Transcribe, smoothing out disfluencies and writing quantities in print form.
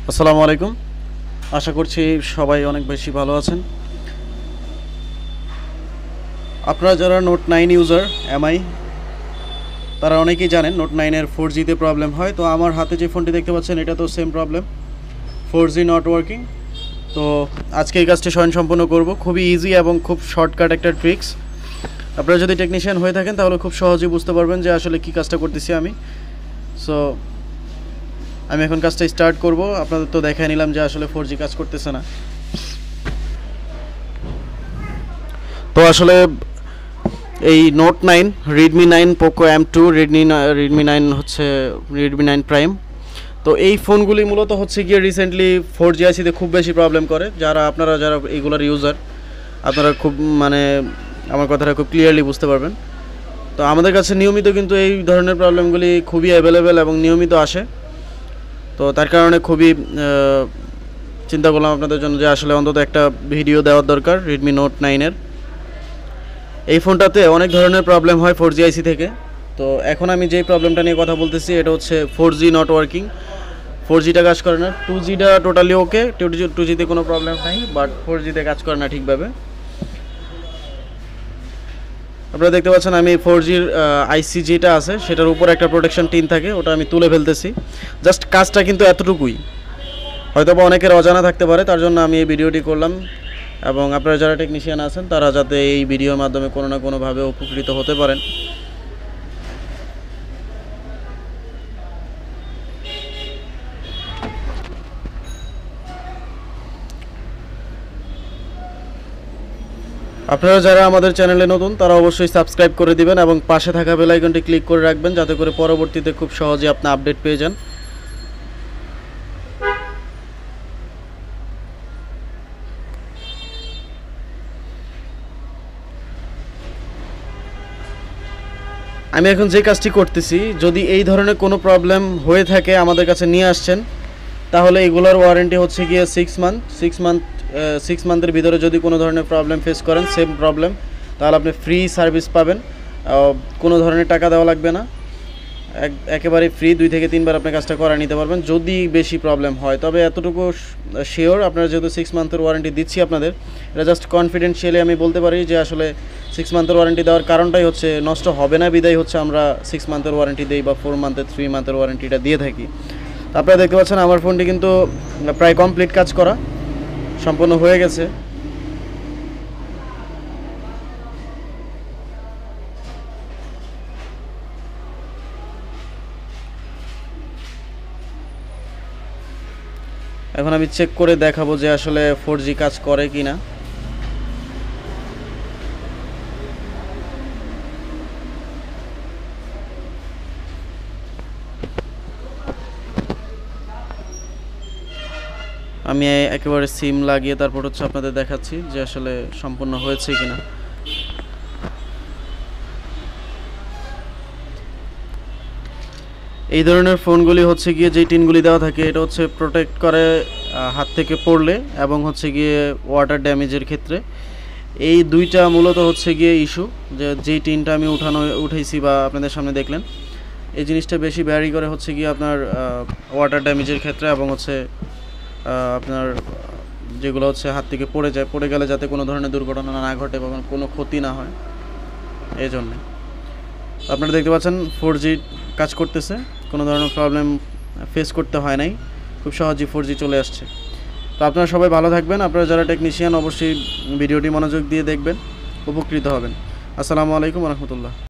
আসসালামু আলাইকুম। আশা করছি সবাই অনেক বেশি ভালো আছেন। আপনারা যারা নোট 9 ইউজার এমআই, তারা অনেকেই জানেন নোট 9 এর 4G তে প্রবলেম হয়। তো আমার হাতে যে ফোনটি দেখতে পাচ্ছেন এটা তো same problem, 4G not working. তো আজকে এই কাজটি স্বয়ংসম্পূর্ণ করব। খুবই ইজি এবং খুব শর্টকাট একটা ট্রিক্স। আপনারা যদি টেকনিশিয়ান হয়ে থাকেন তাহলে খুব সহজেই বুঝতে পারবেন যে আসলে কী কাজটা করতেছি আমি। সো আমি এখন কাজটা স্টার্ট করব। আপনাদের তো দেখাই নিলাম যে আসলে 4G কাজ করতেছে না। তো আসলে এই note 9, Redmi 9, Poco M2, Redmi 9 হচ্ছে রেডমি 9 প্রাইম। তো এই ফোনগুলি মূলত হচ্ছে গিয়ে রিসেন্টলি 4G আইসিতে খুব বেশি প্রবলেম করে। আপনারা যারা এইগুলোর ইউজার, আপনারা খুব আমার কথাটা খুব ক্লিয়ারলি বুঝতে পারবেন। তো আমাদের কাছে নিয়মিত কিন্তু এই ধরনের প্রবলেমগুলি খুবই অ্যাভেলেবেল এবং নিয়মিত আসে। তো তার কারণে খুবই চিন্তা করলাম আপনাদের জন্য যে আসলে অন্তত একটা ভিডিও দেওয়ার দরকার রেডমি নোট 9 এর। এই ফোনটাতে অনেক ধরনের প্রবলেম হয় 4G আইসি থেকে। তো এখন আমি যেই প্রবলেমটা নিয়ে কথা বলতেছি এটা হচ্ছে 4G নট ওয়ার্কিং। 4Gটা কাজ করে না, 2Gটা টোটালি ওকে, 2Gতে কোনো প্রবলেম নাই, বাট 4Gতে কাজ করে না ঠিকভাবে। আপনারা দেখতে পাচ্ছেন আমি 4Gর আইসি যেটা আছে সেটার উপর একটা প্রোটেকশন টিন থাকে, ওটা আমি তুলে ফেলতেছি। জাস্ট কাজটা কিন্তু এতটুকুই, হয়তো বা অনেকের অজানা থাকতে পারে, তার জন্য আমি এই ভিডিওটি করলাম। এবং আপনারা যারা টেকনিশিয়ান আছেন তারা যাতে এই ভিডিওর মাধ্যমে কোনো না কোনোভাবে উপকৃত হতে পারেন। আপনারা যারা আমাদের চ্যানেলে নতুন তারা অবশ্যই সাবস্ক্রাইব করে দিবেন এবং পাশে থাকা বেল আইকনটি ক্লিক করে রাখবেন যাতে করে পরবর্তীতে খুব সহজে আপনি আপডেট পেয়ে যান। আমি এখন যে কাজটি করতেছি, যদি এই ধরনের কোনো প্রবলেম হয়ে থাকে আমাদের কাছে নিয়ে আসছেন, তাহলে এগুলোর ওয়ারেন্টি হচ্ছে গিয়ে 6 মান্থের ভিতরে যদি কোনো ধরনের প্রবলেম ফেস করেন, সেম প্রবলেম, তাহলে আপনি ফ্রি সার্ভিস পাবেন। কোনো ধরনের টাকা দেওয়া লাগবে না, একেবারে ফ্রি। 2 থেকে 3 বার আপনি কাজটা করা নিতে পারবেন যদি বেশি প্রবলেম হয়। তবে এতটুকু শিওর, আপনারা যেহেতু 6 মান্থের ওয়ারেন্টি দিচ্ছি আপনাদের, এটা জাস্ট কনফিডেন্সিয়ালি আমি বলতে পারি যে আসলে 6 মান্থের ওয়ারেন্টি দেওয়ার কারণটাই হচ্ছে নষ্ট হবে না বিদায় হচ্ছে আমরা 6 মান্থের ওয়ারেন্টি দিই বা 4 মান্থের 3 মান্থের ওয়ারেন্টিটা দিয়ে থাকি। আপনারা দেখতে পাচ্ছেন আমার ফোনটি কিন্তু প্রায় কমপ্লিট কাজ করা সম্পূর্ণ হয়ে গেছে। এখন আমি চেক করে দেখাবো যে আসলে 4G কাজ করে কি না। আমি একেবারে সিম লাগিয়ে তারপর হচ্ছে আপনাদের দেখাচ্ছি যে আসলে সম্পূর্ণ হয়েছে কিনা। এই ধরনের ফোনগুলি হচ্ছে গিয়ে যেই টিনগুলি দেওয়া থাকে এটা হচ্ছে প্রোটেক্ট করে হাত থেকে পড়লে এবং হচ্ছে গিয়ে ওয়াটার ড্যামেজের ক্ষেত্রে। এই দুইটা মূলত হচ্ছে গিয়ে ইস্যু, যে যেই টিনটা আমি উঠাইছি বা আপনাদের সামনে দেখলেন, এই জিনিসটা বেশি ভ্যারি করে হচ্ছে গিয়ে আপনার ওয়াটার ড্যামেজের ক্ষেত্রে এবং হচ্ছে আপনার যেগুলো হচ্ছে হাত থেকে পড়ে গেলে যাতে কোনো ধরনের দুর্ঘটনা না ঘটে বা কোনো ক্ষতি না হয়, এই জন্যে। আপনারা দেখতে পাচ্ছেন 4G কাজ করতেছে, কোনো ধরনের প্রবলেম ফেস করতে হয় নাই, খুব সহজেই 4G চলে আসছে। তো আপনারা সবাই ভালো থাকবেন। আপনারা যারা টেকনিশিয়ান অবশ্যই ভিডিওটি মনোযোগ দিয়ে দেখবেন, উপকৃত হবেন। আসসালামু আলাইকুম ওয়া রাহমাতুল্লাহ।